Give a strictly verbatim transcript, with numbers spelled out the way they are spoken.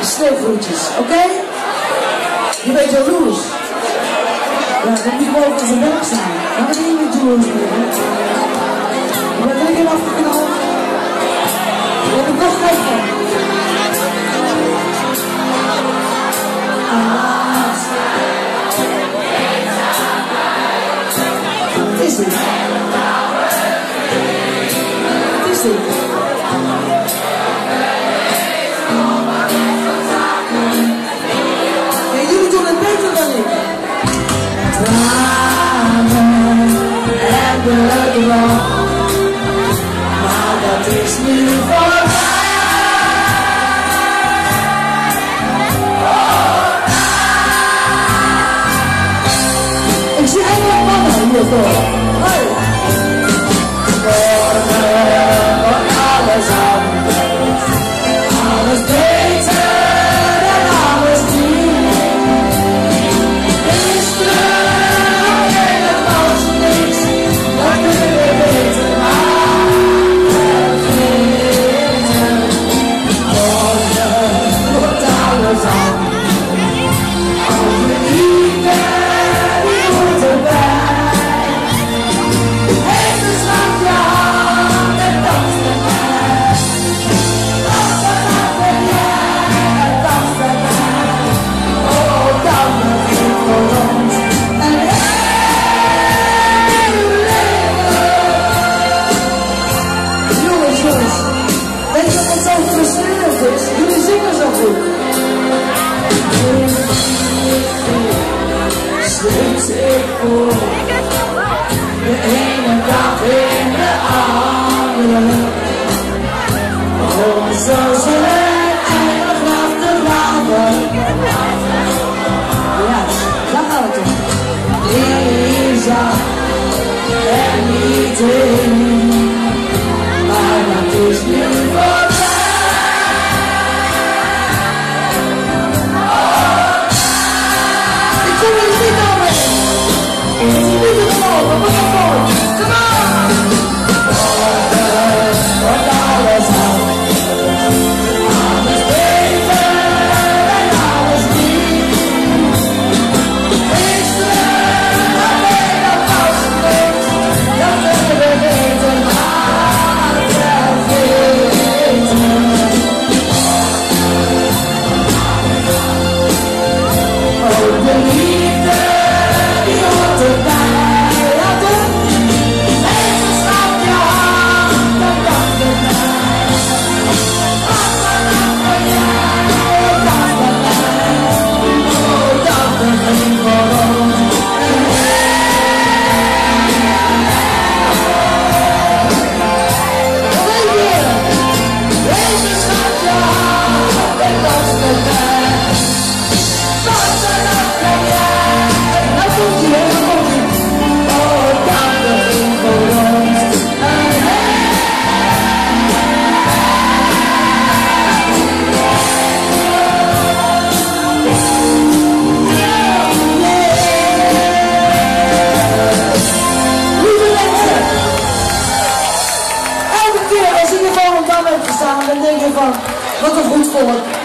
Sneeuwgroetjes, oké? Okay? Je weet wel Louis. Ja, dan moet je boven op zijn werk staan. Dan ben je niet Louis meer. Je bent lekker afgeknald. Je hebt er nog gek van. Wat is dit? Wat is dit? Nee, jullie doen het beter dan ik. Tranen hebben lang, maar dat is nu voorbij. Ik zie helemaal mannen hiervoor. Hey. Morgen wordt alles anders, alles beter en alles nieuw. Gisteren helemaal niks, dat kunnen we beter maken. Morgen wordt alles anders, alle liefde die hoort erbij. Jullie zingen zo goed. Steeds ik voor de ene dag in de andere. Om zo zijn eindig af te laten. Ja, daar gaan we toch. Lisa en niet in, maar dat is nu voorbij. Dan denk je van, wat een goed volk.